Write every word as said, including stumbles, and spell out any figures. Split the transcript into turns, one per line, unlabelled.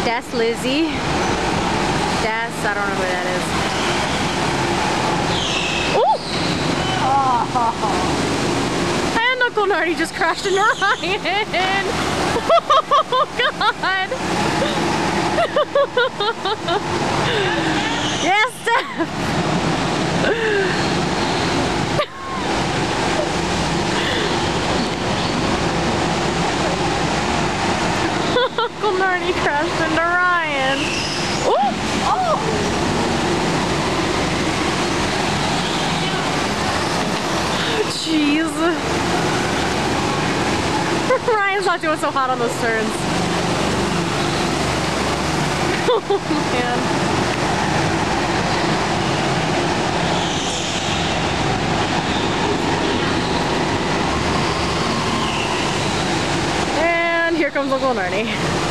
That's Lizzie. That's, I don't know who that is. Ooh! Oh. And Uncle Narty just crashed into Ryan. Oh God! Yes, Steph! Uncle Narty crashed into Ryan. Ooh! Oh! Jeez. Ryan's not doing so hot on those turns. Oh man. And here comes Uncle Narty.